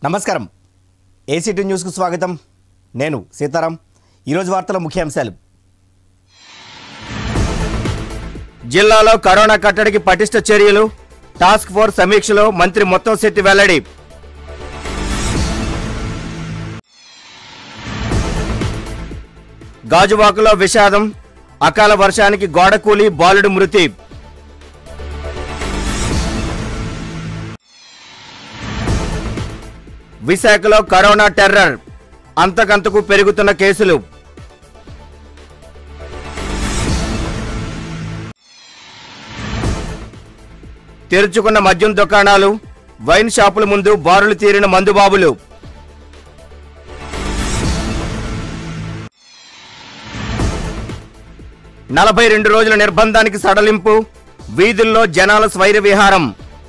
నమస్కారం ACT news కు స్వాగతం నేను సీతారాం ఈ రోజు వార్తల ముఖ్యాంశాలు జిల్లాలో కరోనా కట్టడికి పటిష్ట చర్యలు టాస్క్ ఫోర్స్ సమీక్షలో మంత్రి ముత్తంశెట్టి వెల్లడి గాజువాకలో విషాదం అకాల వర్షానికి గోడకూలి బాలుడు మృతి విశాఖలో కరోనా టెర్రర్ అంతకంతకు పెరుగుతున్న కేసులు తెరుచుకున్న మద్యం దుకాణాలు వైన్ షాపుల ముందు బారులు తీరిన మందుబాబులు 42 రోజుల నిర్బంధానికి సడలింపు వీధుల్లో జనాల స్వైర విహారం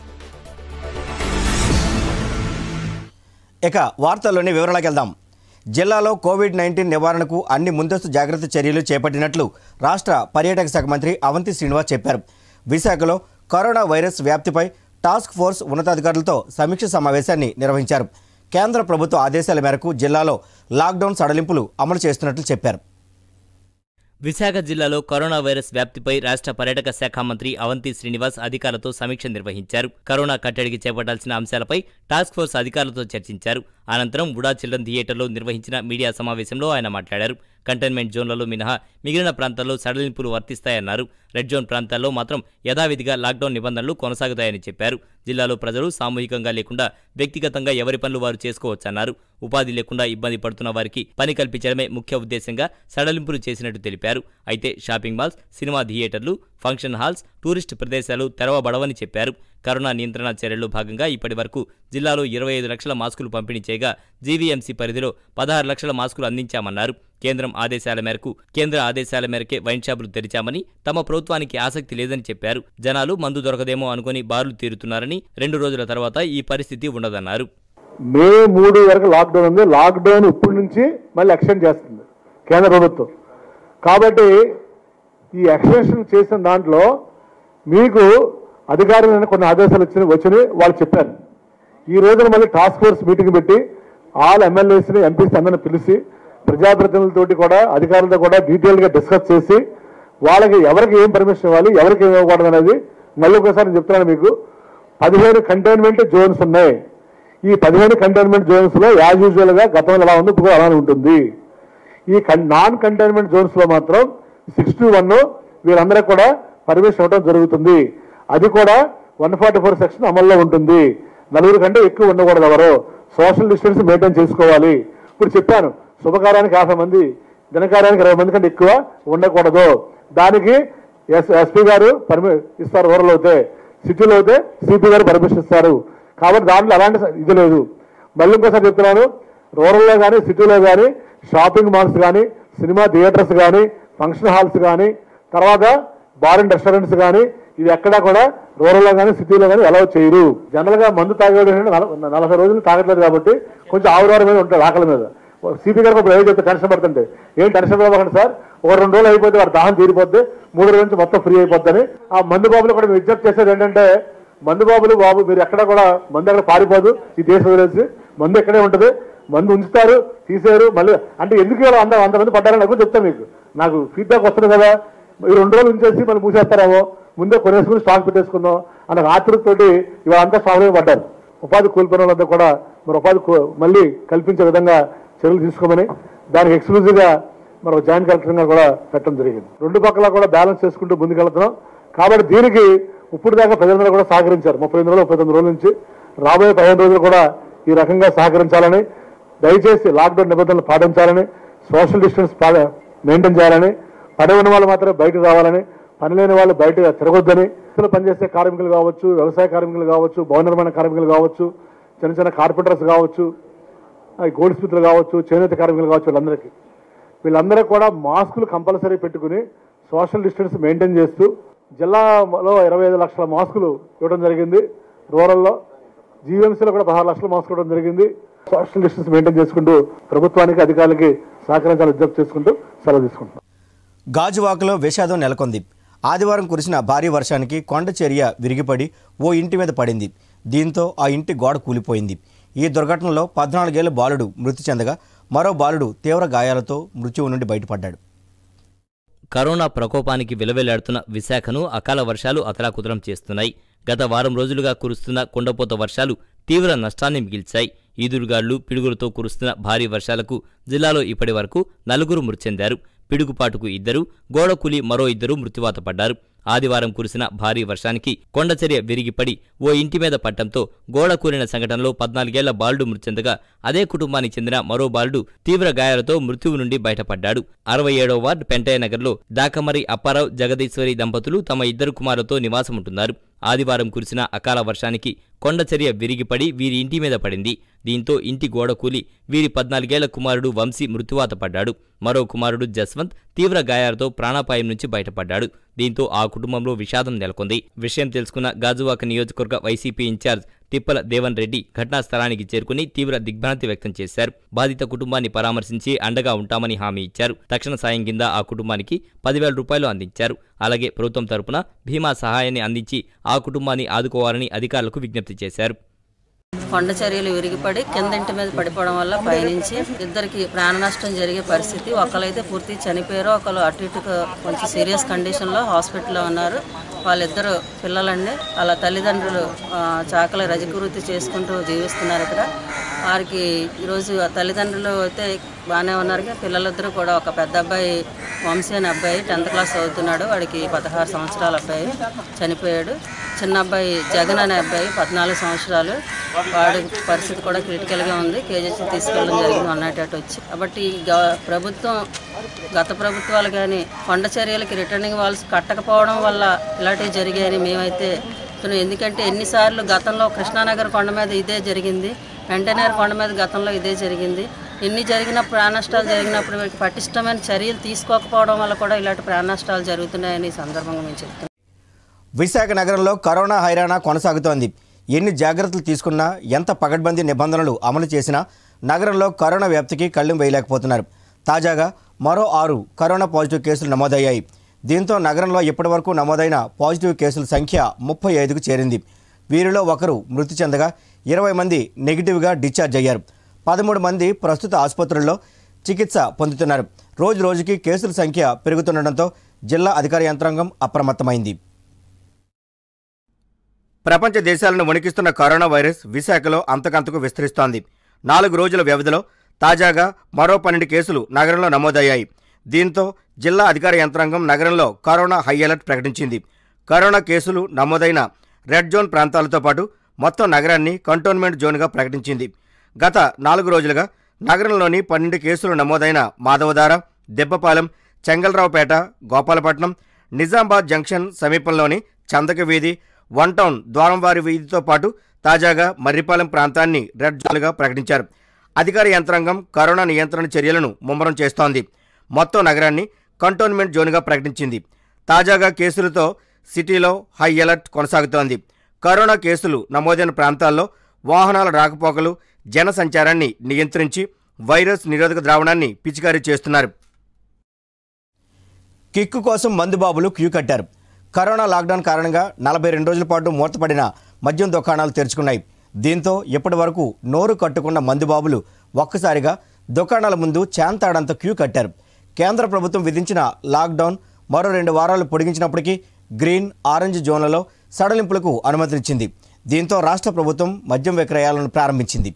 ఇక వార్తల్లోని వివరాలకు వెళ్దాం. జిల్లాలో కోవిడ్-19 నివారణకు అన్ని ముందస్తు జాగ్రత్త చర్యలు చేపట్టినట్లు రాష్ట్ర పర్యాటక శాఖ మంత్రి అవంతి శ్రీనివాస్ చెప్పారు. విశాఖలో కరోనా వైరస్ వ్యాప్తిపై టాస్క్ ఫోర్స్ ఉన్నతాధికారులతో సమీక్ష సమావేశాన్ని నిర్వహించారు. కేంద్ర ప్రభుత్వ ఆదేశాల మేరకు జిల్లాలో లాక్డౌన్ సడలింపులు అమలు చేస్తున్నట్లు చెప్పారు. విశాఖ జిల్లాలో కరోనా వైరస్ వ్యాప్తిపై రాష్ట్ర పర్యాటక శాఖ మంత్రి అవంతి శ్రీనివాస్ అధికారులతో సమీక్ష నిర్వహించారు. కరోనా కట్టడికి చేపట్టాల్సిన అంశాలపై టాస్క్ ఫోర్స్ అధికారులతో చర్చించారు. అనంతరం వుడా చిల్డ్రన్ థియేటర్లో నిర్వహించిన మీడియా సమావేశంలో ఆయన మాట్లాడారు. కంటైన్మెంట్ జోన్లలో మినహా మిగిలిన ప్రాంతాల్లో సడలింపులు వర్తిస్తాయన్నారు. రెడ్ జోన్ ప్రాంతాల్లో మాత్రం యథావిధిగా లాక్డౌన్ నిబంధనలు కొనసాగుతాయని చెప్పారు. జిల్లాలో ప్రజలు సామూహికంగా లేకుండా వ్యక్తిగతంగా ఎవరి పనులు వారు చేసుకోవచ్చన్నారు. ఉపాధి లేకుండా ఇబ్బంది పడుతున్న వారికి పని కల్పించడమే ముఖ్య ఉద్దేశంగా సడలింపులు చేసినట్టు తెలిపారు. అయితే షాపింగ్ మాల్స్, సినిమా థియేటర్లు, ఫంక్షన్ హాల్స్, టూరిస్టు ప్రదేశాలు తెరవబడవని చెప్పారు. కరోనా నియంత్రణ చర్యల్లో భాగంగా ఇప్పటి వరకు జిల్లాలో 25 లక్షల మాస్కులు పంపిణీ చేయగా జీవీఎంసీ పరిధిలో 16 లక్షల మాస్కులు అందించామన్నారు. కేంద్ర ఆదేశాల మేరకే వైన్ షాపులు తెరిచామని, తమ ప్రభుత్వానికి ఆసక్తి లేదని చెప్పారు. జనాలు మందు దొరకదేమో అనుకుని బారులు తీరుతున్నారని, 2 రోజుల తర్వాత ఈ పరిస్థితి ఉండదన్నారు. మే 3 వరకు లాక్డౌన్ ఉంది. లాక్డౌన్ ఇప్పటి నుంచి మళ్ళీ ఎక్స్టెండ్ చేస్తుంది కేంద్ర ప్రభుత్వం. కాబట్టి ఈ ఎక్స్టెన్షన్ చేసిన దాంట్లో మీకు అధికారులైన కొన్ని ఆదేశాలు వచ్చినాయి వాళ్ళు చెప్పారు. ఈ రోజున మళ్ళీ టాస్క్ ఫోర్స్ మీటింగ్ పెట్టి ఆల్ ఎమ్మెల్యేస్ని, ఎంపీస్ అందరిని పిలిచి ప్రజాప్రతినిధులతోటి కూడా అధికారులతో కూడా డీటెయిల్గా డిస్కస్ చేసి వాళ్ళకి ఎవరికి ఏం పర్మిషన్ ఇవ్వాలి, ఎవరికి ఏం ఇవ్వకూడదు అనేది మళ్ళీ ఒకసారి నేను చెప్తున్నాను. మీకు 15 కంటైన్మెంట్ జోన్స్ ఉన్నాయి. ఈ 15 కంటైన్మెంట్ జోన్స్లో యాజ్ యూజువల్గా గతంలో ఎలా ఉంది ఇప్పుడు అలానే ఉంటుంది. ఈ నాన్ కంటైన్మెంట్ జోన్స్లో మాత్రం 6 to 1 వీరందరికీ కూడా పర్మిషన్ ఇవ్వడం జరుగుతుంది. అది కూడా 144 సెక్షన్ అమల్లో ఉంటుంది. 4 కంటే ఎక్కువ ఉండకూడదు. ఎవరు సోషల్ డిస్టెన్స్ మెయింటైన్ చేసుకోవాలి. ఇప్పుడు చెప్పాను, శుభకార్యానికి 50 మంది, దినకార్యానికి 20 మంది కంటే ఎక్కువ ఉండకూడదు. దానికి ఎస్పీ గారు ఇస్తారు. రూరల్ అయితే, సిటీలో అయితే సిపి గారు పర్మిషన్ ఇస్తారు. కాబట్టి దాంట్లో అలాంటి ఇది లేదు. మళ్ళీ ఇంకోసారి చెప్తున్నాను, రూరల్లో కానీ సిటీలో కానీ షాపింగ్ మాల్స్ కానీ, సినిమా థియేటర్స్ కానీ, ఫంక్షన్ హాల్స్ కానీ, తర్వాత బార్ అండ్ రెస్టారెంట్స్ కానీ ఇది ఎక్కడా కూడా రూరల్లో కానీ సిటీలో కానీ అలౌ చేయరు. జనరల్గా మందు తాగేవాడు 40 రోజులు తాగట్లేదు కాబట్టి కొంచెం ఆవురారు మీద ఉంటాడు ఆకలి మీద. సిపి గారికి ఇప్పుడు ఏదో చెప్తే టెన్షన్ పడుతుంటే, ఏం టెన్షన్ పడకండి సార్, 2 రోజులు అయిపోతే వాడు దాహం తీరిపోద్ది, 3 రోజుల నుంచి మొత్తం ఫ్రీ అయిపోద్దని. ఆ మందు బాబులు కూడా విజ్ఞప్తి చేసేది ఏంటంటే, మందు బాబులు బాబు మీరు ఎక్కడ కూడా మందు ఎక్కడ పారిపోదు, ఈ దేశం వదిలేసి మందు ఎక్కడే ఉంటుంది, మందు ఉంచుతారు, తీసేరు. మళ్ళీ అంటే ఎందుకు అంతమంది పడ్డారని ఎక్కువ చెప్తాను మీకు. నాకు ఫీడ్బ్యాక్ వస్తుంది కదా, ఈ 2 రోజులు ఉంచేసి మళ్ళీ మూసేస్తారేమో, ముందే కొనేసుకుని స్టాక్ పెట్టేసుకుందాం అన్న ఆతృతతోటి ఇవాళంతా స్వామి పడ్డారు. ఉపాధి కోల్పోయిన వాళ్ళంతా కూడా మరి ఉపాధి మళ్ళీ కల్పించే విధంగా చర్యలు తీసుకోమని దానికి ఎక్స్క్లూజివ్గా మనం జాయింట్ కలెక్టర్గా కూడా పెట్టడం జరిగింది. 2 పక్కల కూడా బ్యాలెన్స్ చేసుకుంటూ ముందుకెళ్తున్నాం. కాబట్టి దీనికి ఇప్పుడు దాకా ప్రజలందరూ కూడా సహకరించారు. 39 రోజుల నుంచి రాబోయే 15 రోజులు కూడా ఈ రకంగా సహకరించాలని, దయచేసి లాక్డౌన్ నిబంధనలు పాటించాలని, సోషల్ డిస్టెన్స్ మెయింటైన్ చేయాలని, పని ఉన్న వాళ్ళు మాత్రమే బయటకు రావాలని, పని లేని వాళ్ళు బయట తిరగొద్దని, పనిచేసే కార్మికులు కావచ్చు, వ్యవసాయ కార్మికులు కావచ్చు, భవన నిర్మాణ కార్మికులు కావచ్చు, చిన్న కార్పెంటర్స్ కావచ్చు, గోల్డ్ స్మిత్లు కావచ్చు, చేనేత కార్మికులు కావచ్చు, వీళ్ళందరూ కూడా మాస్కులు కంపల్సరీ పెట్టుకుని సోషల్ డిస్టెన్స్ మెయింటైన్ చేస్తూ జిల్లాలో 25 లక్షల మాస్కులు ఇవ్వడం జరిగింది. రూరల్లో జీవీఎంసీలో కూడా 16 లక్షల మాస్కులు ఇవ్వడం జరిగింది. సోషల్ డిస్టెన్స్ మెయింటైన్ చేసుకుంటూ ప్రభుత్వానికి, అధికారులకి సహకరించాలని విజ్ఞప్తి చేసుకుంటూ సెలవు తీసుకుంటున్నాం. గాజువాకలో విషాదం నెలకొంది. ఆదివారం కురిసిన భారీ వర్షానికి కొండ చర్య విరిగిపడి ఓ ఇంటి మీద పడింది. దీంతో ఆ ఇంటి గోడ కూలిపోయింది. ఈ దుర్ఘటనలో 14 ఏళ్ల బాలుడు మృతి చెందగా మరో బాలుడు తీవ్ర గాయాలతో మృత్యువు నుండి బయటపడ్డాడు. కరోనా ప్రకోపానికి విలవెల్లాడుతున్న విశాఖను అకాల వర్షాలు అతలాకుతలం చేస్తున్నాయి. గత వారం రోజులుగా కురుస్తున్న కుండపోత వర్షాలు తీవ్ర నష్టాన్ని మిగిల్చాయి. ఈదురుగాళ్లు, పిడుగులతో కురుస్తున్న భారీ వర్షాలకు జిల్లాలో ఇప్పటి వరకు 4 మృతి చెందారు. పిడుగుపాటుకు 2, గోడకూలి మరో 2 మృత్యువాత పడ్డారు. ఆదివారం కురిసిన భారీ వర్షానికి కొండచర్య విరిగిపడి ఓ ఇంటి మీద పట్టంతో గోడ కూలిన సంఘటనలో 14 ఏళ్ల బాలుడు మృతి చెందగా అదే కుటుంబానికి చెందిన మరో బాలుడు తీవ్ర గాయాలతో మృత్యువు నుండి బయటపడ్డాడు. 67వ వార్డు పెంటయ్య నగర్లో దాకమరి అప్పారావు, జగదీశ్వరి దంపతులు తమ 2 కుమారులతో నివాసముంటున్నారు. ఆదివారం కురిసిన అకాల వర్షానికి కొండచర్య విరిగిపడి వీరి ఇంటి మీద పడింది. దీంతో ఇంటి గోడ కూలి వీరి 14 ఏళ్ల కుమారుడు వంశీ మృత్యువాత పడ్డాడు. మరో కుమారుడు జస్వంత్ తీవ్ర గాయాలతో ప్రాణాపాయం నుంచి బయటపడ్డాడు. దీంతో ఆ కుటుంబంలో విషాదం నెలకొంది. విషయం తెలుసుకున్న గాజువాక నియోజకవర్గ వైసీపీ ఇన్ఛార్జ్ తిప్పల దేవన్ రెడ్డి ఘటనా స్థలానికి చేరుకుని తీవ్ర దిగ్భ్రాంతి వ్యక్తం చేశారు. బాధిత కుటుంబాన్ని పరామర్శించి అండగా ఉంటామని హామీ ఇచ్చారు. తక్షణ సాయం కింద ఆ కుటుంబానికి 10,000 రూపాయలు అందించారు. అలాగే ప్రభుత్వం తరపున భీమా సహాయాన్ని అందించి ఆ కుటుంబాన్ని ఆదుకోవాలని అధికారులకు విజ్ఞప్తి చేశారు. కొండ చర్యలు విరిగిపడి కిందంటి మీద పడిపోవడం వల్ల పైనుంచి 2 ప్రాణ నష్టం జరిగే పరిస్థితి. ఒకరైతే పూర్తి చనిపోయారు, ఒకరు అటు ఇటు కొంచెం సీరియస్ కండిషన్లో హాస్పిటల్లో ఉన్నారు. వాళ్ళిద్దరు పిల్లలండి. వాళ్ళ తల్లిదండ్రులు చాకలి రజకవృత్తి చేసుకుంటూ జీవిస్తున్నారు ఇక్కడ. వారికి ఈరోజు తల్లిదండ్రులు అయితే బాగానే ఉన్నారు. పిల్లలిద్దరూ కూడా ఒక పెద్ద అబ్బాయి వంశీ అనే అబ్బాయి 10th క్లాస్ చదువుతున్నాడు. వాడికి 16 సంవత్సరాల అబ్బాయి చనిపోయాడు. చిన్న అబ్బాయి జగన్ అనే అబ్బాయి 14 సంవత్సరాలు. వాడి పరిస్థితి కూడా క్రిటికల్గా ఉంది. కేజీసీ తీసుకెళ్ళడం జరిగింది అన్నట్టు వచ్చి. కాబట్టి ప్రభుత్వం, గత ప్రభుత్వాలు కానీ కొండ చర్యలకి రిటర్నింగ్ వాల్స్ కట్టకపోవడం వల్ల ఇలాంటివి జరిగాయని మేమైతే. ఎందుకంటే ఎన్నిసార్లు గతంలో కృష్ణానగర్ కొండ మీద ఇదే జరిగింది, వెంటనేరు కొండ మీద గతంలో ఇదే జరిగింది. ఎన్ని జరిగిన ప్రాణ నష్టాలు జరిగినప్పుడు వీరికి పటిష్టమైన చర్యలు తీసుకోకపోవడం వల్ల కూడా ఇలాంటి ప్రాణ నష్టాలు జరుగుతున్నాయని ఈ సందర్భంగా మేము చెప్తున్నాం. విశాఖ నగరంలో కరోనా హైరాణ కొనసాగుతోంది. ఎన్ని జాగ్రత్తలు తీసుకున్నా, ఎంత పకడ్బందీ నిబంధనలు అమలు చేసినా నగరంలో కరోనా వ్యాప్తికి కళ్ళెం వేయలేకపోతున్నారు. తాజాగా మరో 6 కరోనా పాజిటివ్ కేసులు నమోదయ్యాయి. దీంతో నగరంలో ఇప్పటివరకు నమోదైన పాజిటివ్ కేసుల సంఖ్య 35కు చేరింది. వీరిలో 1 మృతి చెందగా 20 మంది నెగిటివ్గా డిశ్చార్జ్ అయ్యారు. 13 మంది ప్రస్తుత ఆసుపత్రుల్లో చికిత్స పొందుతున్నారు. రోజు రోజుకి కేసుల సంఖ్య పెరుగుతుండటంతో జిల్లా అధికార యంత్రాంగం అప్రమత్తమైంది. ప్రపంచ దేశాలను వణికిస్తున్న కరోనా వైరస్ విశాఖలో అంతకంతకు విస్తరిస్తోంది. 4 రోజుల వ్యవధిలో తాజాగా మరో 12 కేసులు నగరంలో నమోదయ్యాయి. దీంతో జిల్లా అధికార యంత్రాంగం నగరంలో కరోనా హై అలర్ట్ ప్రకటించింది. కరోనా కేసులు నమోదైన రెడ్ జోన్ ప్రాంతాలతో పాటు మొత్తం నగరాన్ని కంటోన్మెంట్ జోన్గా ప్రకటించింది. గత 4 రోజులుగా నగరంలోని 12 కేసులు నమోదైన మాధవధార, దెబ్బపాలెం, చెంగల్రావుపేట, గోపాలపట్నం, నిజామాబాద్ జంక్షన్ సమీపంలోని చందక వీధి, 1 టౌన్ ద్వారంవారి వీధితో పాటు తాజాగా మర్రిపాలెం ప్రాంతాన్ని రెడ్ జోన్గా ప్రకటించారు. అధికార యంత్రాంగం కరోనా నియంత్రణ చర్యలను ముమ్మరం చేస్తోంది. మొత్తం నగరాన్ని కంటోన్మెంట్ జోన్గా ప్రకటించింది. తాజాగా కేసులతో సిటీలో హై అలర్ట్ కొనసాగుతోంది. కరోనా కేసులు నమోదైన ప్రాంతాల్లో వాహనాల రాకపోకలు, జన సంచారాన్ని నియంత్రించి వైరస్ నిరోధక ద్రావణాన్ని పిచికారీ చేస్తున్నారు. కిక్కు కోసం మందుబాబులు క్యూ కట్టారు. కరోనా లాక్డౌన్ కారణంగా 42 రోజుల పాటు మూతపడిన మద్యం దుకాణాలు తెరుచుకున్నాయి. దీంతో ఇప్పటి వరకు నోరు కట్టుకున్న మందుబాబులు ఒక్కసారిగా దుకాణాల ముందు చాంతాడంత క్యూ కట్టారు. కేంద్ర ప్రభుత్వం విధించిన లాక్డౌన్ మరో 2 వారాలు పొడిగించినప్పటికీ గ్రీన్, ఆరెంజ్ జోన్లలో సడలింపులకు అనుమతినిచ్చింది. దీంతో రాష్ట్ర ప్రభుత్వం మద్యం విక్రయాలను ప్రారంభించింది.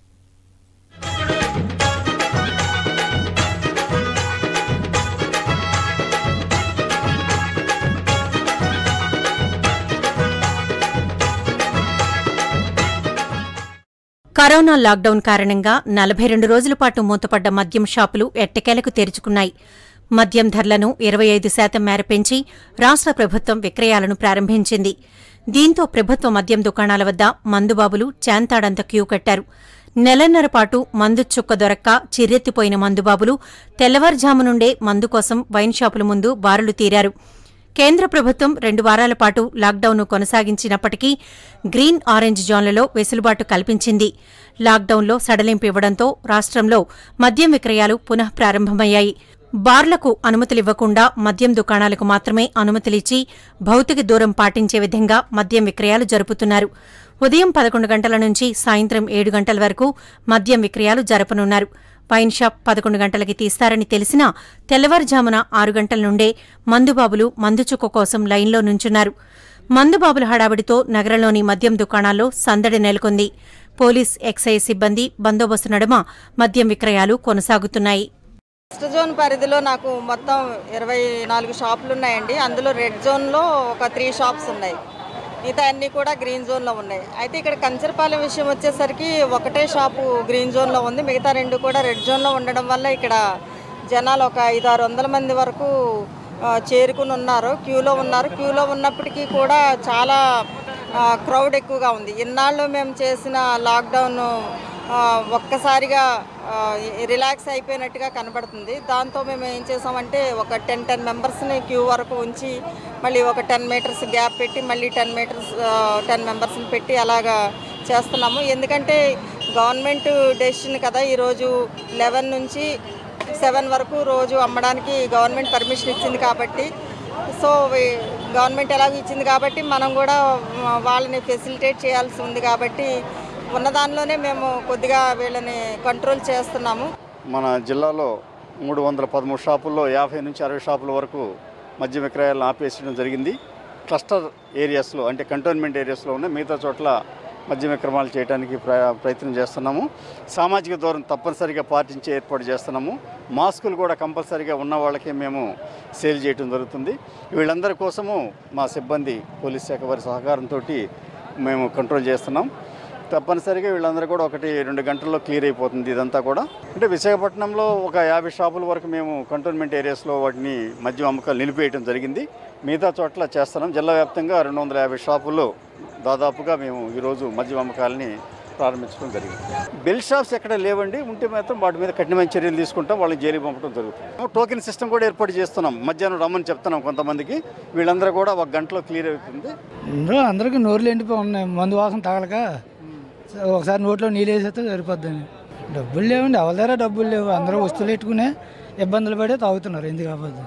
కరోనా లాక్డౌన్ కారణంగా 42 రోజుల పాటు మూతపడ్డ మద్యం షాపులు ఎట్టకేలకు తెరుచుకున్నాయి. మద్యం ధరలను 25% మేర పెంచి రాష్ట్ర ప్రభుత్వం విక్రయాలను ప్రారంభించింది. దీంతో ప్రభుత్వ మద్యం దుకాణాల వద్ద మందుబాబులు చాంతాడంత క్యూ కట్టారు. నెలన్నర పాటు మందు చుక్క దొరక్క చిర్రెత్తిపోయిన మందుబాబులు తెల్లవారుజాము నుండే మందు కోసం వైన్ షాపుల ముందు బారులు తీరారు. కేంద్ర ప్రభుత్వం 2 వారాల పాటు లాక్డౌన్ను కొనసాగించినప్పటికీ గ్రీన్, ఆరెంజ్ జోన్లలో వెసులుబాటు కల్పించింది. లాక్డౌన్లో సడలింపు ఇవ్వడంతో రాష్ట్రంలో మద్యం విక్రయాలు పునః ప్రారంభమయ్యాయి. బార్లకు అనుమతులివ్వకుండా మద్యం దుకాణాలకు మాత్రమే అనుమతులిచ్చి భౌతిక దూరం పాటించే విధంగా మద్యం విక్రయాలు జరుపుతున్నారు. ఉదయం 11 గంటల నుంచి సాయంత్రం 7 గంటల వరకు మద్యం విక్రయాలు జరపనున్నారు. వైన్ షాప్ 11 గంటలకి తీస్తారని తెలిసినా తెల్లవారుజామున 6 గంటల నుండే మందుబాబులు మందుచుక్క కోసం లైన్లో నుంచున్నారు. మందుబాబుల హడావిడితో నగరంలోని మద్యం దుకాణాల్లో సందడి నెలకొంది. పోలీస్, ఎక్సైజ్ సిబ్బంది బందోబస్తు నడుమ మద్యం విక్రయాలు కొనసాగుతున్నాయి. వెస్ట్ జోన్ పరిధిలో నాకు మొత్తం 24 షాపులు ఉన్నాయండి. అందులో రెడ్ జోన్లో ఒక 3 షాప్స్ ఉన్నాయి. మిగతా అన్నీ కూడా గ్రీన్ జోన్లో ఉన్నాయి. అయితే ఇక్కడ కంచరపాలెం విషయం వచ్చేసరికి ఒకటే షాపు గ్రీన్ జోన్లో ఉంది, మిగతా 2 కూడా రెడ్ జోన్లో ఉండడం వల్ల ఇక్కడ జనాలు ఒక 500-600 మంది వరకు చేరుకుని ఉన్నారు, క్యూలో ఉన్నారు. క్యూలో ఉన్నప్పటికీ కూడా చాలా క్రౌడ్ ఎక్కువగా ఉంది. ఇన్నాళ్ళు మేము చేసిన లాక్డౌన్ ఒక్కసారిగా రిలాక్స్ అయిపోయినట్టుగా కనబడుతుంది. దాంతో మేము ఏం చేసామంటే ఒక 10 మెంబర్స్ని క్యూ వరకు ఉంచి మళ్ళీ ఒక 10 మీటర్స్ గ్యాప్ పెట్టి మళ్ళీ 10 మెంబర్స్ని పెట్టి అలాగా చేస్తున్నాము. ఎందుకంటే గవర్నమెంట్ డెసిషన్ కదా, ఈరోజు 11 నుంచి 7 వరకు రోజు అమ్మడానికి గవర్నమెంట్ పర్మిషన్ ఇచ్చింది కాబట్టి, సో గవర్నమెంట్ ఎలాగో ఇచ్చింది కాబట్టి మనం కూడా వాళ్ళని ఫెసిలిటేట్ చేయాల్సి ఉంది కాబట్టి ఉన్నదానిలోనే మేము కొద్దిగా వీళ్ళని కంట్రోల్ చేస్తున్నాము. మన జిల్లాలో 313 షాపుల్లో 50 నుంచి 60 షాపుల వరకు మద్య విక్రయాలను ఆపేసడం జరిగింది. క్లస్టర్ ఏరియాస్లో అంటే కంటోన్మెంట్ ఏరియాస్లో ఉన్న మిగతా చోట్ల మద్య విక్రమాలు చేయడానికి ప్రయత్నం చేస్తున్నాము. సామాజిక దూరం తప్పనిసరిగా పాటించే ఏర్పాటు చేస్తున్నాము. మాస్కులు కూడా కంపల్సరీగా ఉన్న వాళ్ళకే మేము సేల్ చేయడం జరుగుతుంది. వీళ్ళందరి కోసము మా సిబ్బంది పోలీస్ శాఖ వారి సహకారంతో మేము కంట్రోల్ చేస్తున్నాం. తప్పనిసరిగా వీళ్ళందరూ కూడా 1-2 గంటల్లో క్లియర్ అయిపోతుంది ఇదంతా కూడా. అంటే విశాఖపట్నంలో ఒక 50 షాపుల వరకు మేము కంటోన్మెంట్ ఏరియాస్లో వాటిని మద్యం అమ్మకాలు నిలిపేయడం జరిగింది. మిగతా చోట్ల చేస్తున్నాం. జిల్లా వ్యాప్తంగా 250 షాపుల్లో దాదాపుగా మేము ఈరోజు మద్యం అమ్మకాలని ప్రారంభించడం జరిగింది. బెల్ షాప్స్ ఎక్కడ లేవండి, ఉంటే మాత్రం వాటి మీద కఠినమైన చర్యలు తీసుకుంటాం, వాళ్ళని జైలుకి పంపడం జరుగుతుంది. టోకెన్ సిస్టమ్ కూడా ఏర్పాటు చేస్తున్నాం. మధ్యాహ్నం రమ్మని చెప్తున్నాం కొంతమందికి, వీళ్ళందరూ కూడా 1 గంటలో క్లియర్ అవుతుంది. అందరికీ నోర్లు ఎండిపోయి ఉన్నాయి, మందు వాసన తగలక ఒకసారి నోట్లో నీళ్ళు వేసేస్తే సరిపోద్దని. డబ్బులు లేవండి, ఎవరి దగ్గర డబ్బులు లేవు, అందరూ వస్తువులు పెట్టుకునే ఇబ్బందులు పడే తాగుతున్నారు. ఎందుకు కాకపోతే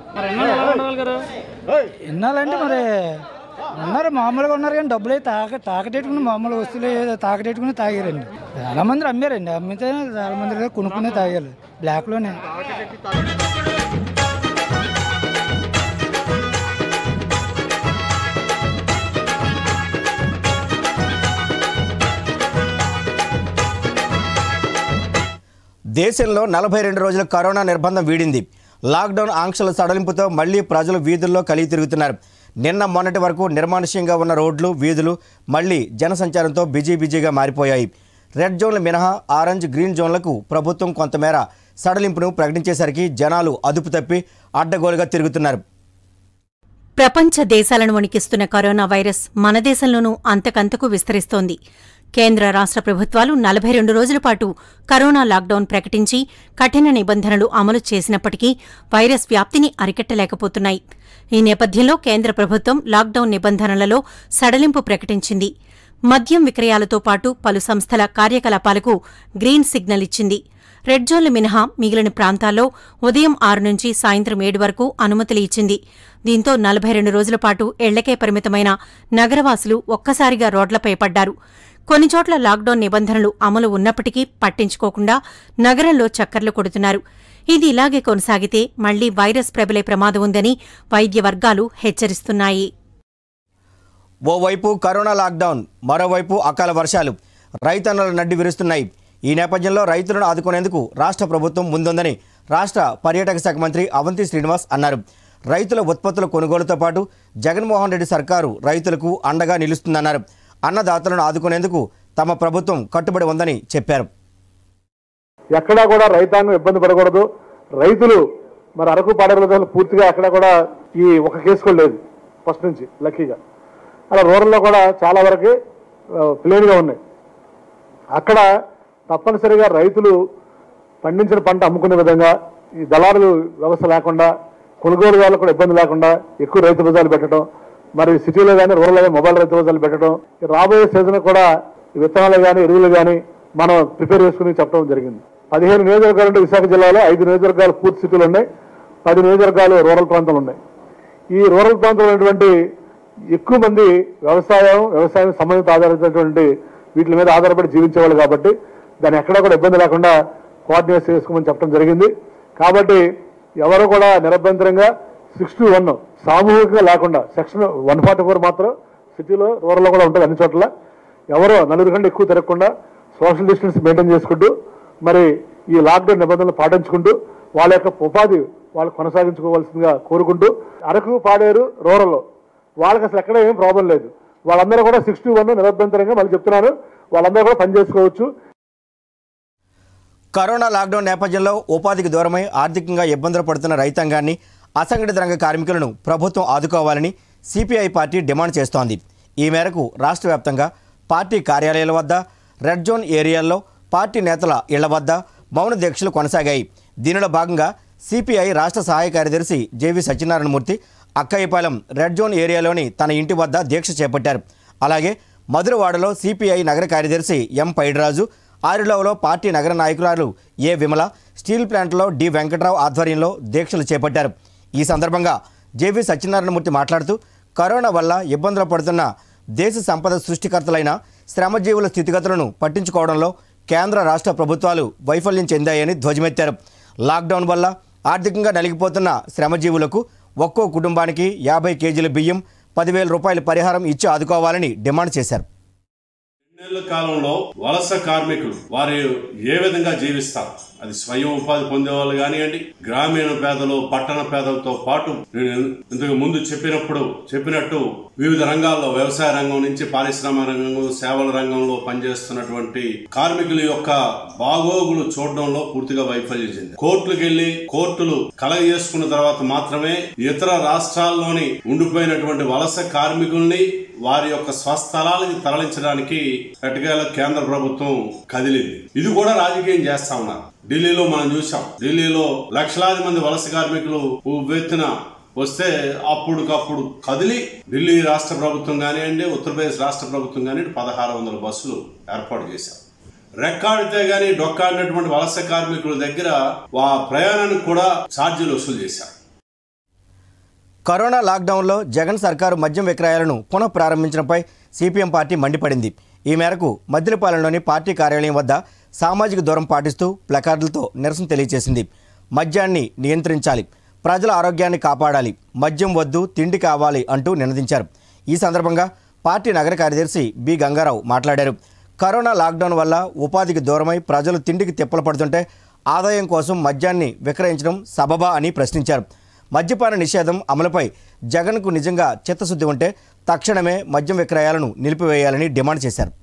ఎన్నాలంటే మరి ఉన్నారు, మామూలుగా ఉన్నారు కానీ డబ్బులు అయితే తాకటెట్టుకుని మామూలు వస్తువులు తాకటెట్టుకుని తాగారండి. చాలా మంది అమ్మారండి, అమ్మితే చాలా మంది కొనుక్కునే తాగారు బ్లాక్లోనే. దేశంలో 42 రోజుల కరోనా నిర్బంధం వీడింది. లాక్డౌన్ ఆంక్షల సడలింపుతో మళ్లీ ప్రజలు వీధుల్లో కలిగి తిరుగుతున్నారు. నిన్న మొన్నటి వరకు నిర్మానుష్యంగా ఉన్న రోడ్లు, వీధులు మళ్లీ జనసంచారంతో బిజీగా మారిపోయాయి. రెడ్ జోన్లు మినహా ఆరెంజ్, గ్రీన్ జోన్లకు ప్రభుత్వం కొంతమేర సడలింపును ప్రకటించేసరికి జనాలు అదుపు తప్పి అడ్డగోలుగా తిరుగుతున్నారు. ప్రపంచ దేశాలను వణికిస్తున్న కరోనా వైరస్ మన దేశంలోనూ అంతకంతకు విస్తరిస్తోంది. కేంద్ర రాష్ట్ర ప్రభుత్వాలు 42 రోజుల పాటు కరోనా లాక్డౌన్ ప్రకటించి కఠిన నిబంధనలు అమలు చేసినప్పటికీ వైరస్ వ్యాప్తిని అరికట్టలేకపోతున్నాయి. ఈ నేపథ్యంలో కేంద్ర ప్రభుత్వం లాక్డౌన్ నిబంధనలలో సడలింపు ప్రకటించింది. మద్యం విక్రయాలతో పాటు పలు సంస్థల కార్యకలాపాలకు గ్రీన్ సిగ్నల్ ఇచ్చింది. రెడ్ జోన్లు మినహా మిగిలిన ప్రాంతాల్లో ఉదయం 6 నుంచి సాయంత్రం 7 వరకు అనుమతులు ఇచ్చింది. దీంతో 42 రోజుల పాటు ఇళ్లకే పరిమితమైన నగరవాసులు ఒక్కసారిగా రోడ్లపై పడ్డారు. కొన్ని చోట్ల లాక్డౌన్ నిబంధనలు అమలు ఉన్నప్పటికీ పట్టించుకోకుండా నగరంలో చక్కర్లు కొడుతున్నారు. ఇది ఇలాగే కొనసాగితే మళ్లీ వైరస్ ప్రబలే ప్రమాదం ఉందని వైద్య వర్గాలు హెచ్చరిస్తున్నాయి. ఓవైపు కరోనా లాక్డౌన్, మరోవైపు అకాల వర్షాలు రైతన్నల నడ్డి విరుస్తున్నాయి. ఈ నేపథ్యంలో రైతులను ఆదుకునేందుకు రాష్ట్ర ప్రభుత్వం ముందుందని రాష్ట్ర పర్యాటక శాఖ మంత్రి అవంతి శ్రీనివాస్ అన్నారు. రైతుల ఉత్పత్తుల కొనుగోలుతో పాటు జగన్మోహన్ రెడ్డి సర్కారు రైతులకు అండగా నిలుస్తుందన్నారు. అన్నదాతలను ఆదుకునేందుకు తమ ప్రభుత్వం కట్టుబడి ఉందని చెప్పారు. ఎక్కడా కూడా రైతాంగం ఇబ్బంది పడకూడదు. రైతులు మరి అరకు పాడగల పూర్తిగా ఎక్కడ కూడా ఈ ఒక కేసు కూడా లేదు ఫస్ట్ నుంచి లక్కీగా. అలా రూరల్లో కూడా చాలా వరకు ప్లేన్గా ఉన్నాయి. అక్కడ తప్పనిసరిగా రైతులు పండించిన పంట అమ్ముకునే విధంగా ఈ దళారులు వ్యవస్థ లేకుండా, కొనుగోలుదారులు కూడా ఇబ్బంది లేకుండా ఎక్కువ రైతు బజార్లు పెట్టడం, మరి సిటీలో కానీ రూరల్ కానీ మొబైల్ రైతు బజార్లు పెట్టడం, రాబోయే సీజన్ కూడా విత్తనాలు కానీ ఎరువులు కానీ మనం ప్రిపేర్ చేసుకుని చెప్పడం జరిగింది. 15 నియోజకవర్గాలు ఉంటే విశాఖ జిల్లాలో 5 నియోజకవర్గాలు పూర్తి సిటీలు ఉన్నాయి, 10 నియోజకవర్గాలు రూరల్ ప్రాంతాలు ఉన్నాయి. ఈ రూరల్ ప్రాంతంలో ఉన్నటువంటి ఎక్కువ మంది వ్యవసాయం సంబంధిత ఆధారితమైనటువంటి వీటి మీద ఆధారపడి జీవించేవాళ్ళు కాబట్టి దాన్ని ఎక్కడా కూడా ఇబ్బంది లేకుండా కోఆర్డినేట్ చేసుకోమని చెప్పడం జరిగింది. కాబట్టి ఎవరు కూడా నిరభ్యంతరంగా 6 to 1 సామూహికంగా లేకుండా సెక్షన్ 144 మాత్రం సిటీలో రూరల్లో కూడా ఉంటుంది అన్ని చోట్ల ఎవరో 4 కంటే ఎక్కువ తిరగకుండా సోషల్ డిస్టెన్స్ మెయింటైన్ చేసుకుంటూ మరి ఈ లాక్డౌన్ నిబంధనలు పాటించుకుంటూ వాళ్ళ యొక్క ఉపాధి వాళ్ళు కొనసాగించుకోవాల్సిందిగా కోరుకుంటూ అరకు పాడేరు రూరల్లో వాళ్ళకి అసలు ఎక్కడ ఏం ప్రాబ్లం లేదు. వాళ్ళందరూ కూడా 6 to 1 నిరభ్యంతరంగా మళ్ళీ చెప్తున్నారు వాళ్ళందరూ కూడా పనిచేసుకోవచ్చు. కరోనా లాక్డౌన్ నేపథ్యంలో ఉపాధికి దూరమై ఆర్థికంగా ఇబ్బందులు పడుతున్న రైతాంగాన్ని అసంఘటిత రంగ కార్మికులను ప్రభుత్వం ఆదుకోవాలని సిపిఐ పార్టీ డిమాండ్ చేస్తోంది. ఈ మేరకు రాష్ట్ర వ్యాప్తంగా పార్టీ కార్యాలయాల వద్ద, రెడ్ జోన్ ఏరియాల్లో పార్టీ నేతల ఇళ్ల వద్ద మౌన దీక్షలు కొనసాగాయి. దీనిలో భాగంగా సిపిఐ రాష్ట్ర సహాయ కార్యదర్శి JV Satyanarayanamurthy Akkayyapalem red zone ఏరియాలోని తన ఇంటి వద్ద దీక్ష చేపట్టారు. అలాగే మధురవాడలో సిపిఐ నగర కార్యదర్శి ఎం పైడిరాజు, ఆరిలోవలో పార్టీ నగర నాయకురాలు ఏ విమల, స్టీల్ ప్లాంట్లో డి వెంకట్రావు ఆధ్వర్యంలో దీక్షలు చేపట్టారు. ఈ సందర్భంగా జేవి సత్యనారాయణమూర్తి మాట్లాడుతూ కరోనా వల్ల ఇబ్బందులు పడుతున్న దేశ సంపద సృష్టికర్తలైన శ్రమజీవుల స్థితిగతులను పట్టించుకోవడంలో కేంద్ర రాష్ట్ర ప్రభుత్వాలు వైఫల్యం చెందాయని ధ్వజమెత్తారు. లాక్డౌన్ వల్ల ఆర్థికంగా నలిగిపోతున్న శ్రమజీవులకు ఒక్కో కుటుంబానికి 50 కేజీల బియ్యం, 10,000 రూపాయల పరిహారం ఇచ్చి ఆదుకోవాలని డిమాండ్ చేశారు. నెల కాలంలో వలస కార్మికులు వారు ఏ విధంగా జీవిస్తారు, అది స్వయం ఉపాధి పొందేవాళ్ళు కానివ్వండి, గ్రామీణ పేదలు, పట్టణ పేదలతో పాటు నేను ఇంతకు ముందు చెప్పినట్టు వివిధ రంగాల్లో వ్యవసాయ రంగం నుంచి పారిశ్రామిక రంగంలో, సేవల రంగంలో పనిచేస్తున్నటువంటి కార్మికుల యొక్క బాగోగులు చూడడంలో పూర్తిగా వైఫల్యం చెంది కోర్టులకు వెళ్లి కోర్టులు కలగ చేసుకున్న తర్వాత మాత్రమే ఇతర రాష్ట్రాల్లోని ఉండిపోయినటువంటి వలస కార్మికుల్ని వారి యొక్క స్వస్థలానికి తరలించడానికి ఎట్టకేల కేంద్ర ప్రభుత్వం కదిలింది. ఇది కూడా రాజకీయం చేస్తా ఉన్నారు. ఢిల్లీలో మనం చూసాం. ఢిల్లీలో లక్షలాది మంది వలస కార్మికులు ఉవ్వెత్తున వస్తే అప్పుడుకప్పుడు కదిలి ఢిల్లీ రాష్ట్ర ప్రభుత్వం కానివ్వండి, ఉత్తరప్రదేశ్ రాష్ట్ర ప్రభుత్వం కానివ్వండి 1600 బస్సులు ఏర్పాటు చేశారు. రెక్కాడితే గాని డొక్కాడినటువంటి వలస కార్మికుల దగ్గర ప్రయాణానికి కూడా ఛార్జీలు వసూలు చేశారు. కరోనా లాక్డౌన్లో జగన్ సర్కారు మద్యం విక్రయాలను పునః ప్రారంభించడంపై సిపిఎం పార్టీ మండిపడింది. ఈ మేరకు మద్దిలపాలెంలోని పార్టీ కార్యాలయం వద్ద సామాజిక దూరం పాటిస్తూ ప్లకార్డులతో నిరసన తెలియజేసింది. మద్యాన్ని నియంత్రించాలి, ప్రజల ఆరోగ్యాన్ని కాపాడాలి, మద్యం వద్దు, తిండి కావాలి అంటూ నినదించారు. ఈ సందర్భంగా పార్టీ నగర కార్యదర్శి బి గంగారావు మాట్లాడారు. కరోనా లాక్డౌన్ వల్ల ఉపాధికి దూరమై ప్రజలు తిండికి తిప్పలు పడుతుంటే ఆదాయం కోసం మద్యాన్ని విక్రయించడం సబబా అని ప్రశ్నించారు. మద్యపాన నిషేధం అమలుపై జగన్కు నిజంగా చిత్తశుద్ధి ఉంటే తక్షణమే మద్యం విక్రయాలను నిలిపివేయాలని డిమాండ్ చేశారు.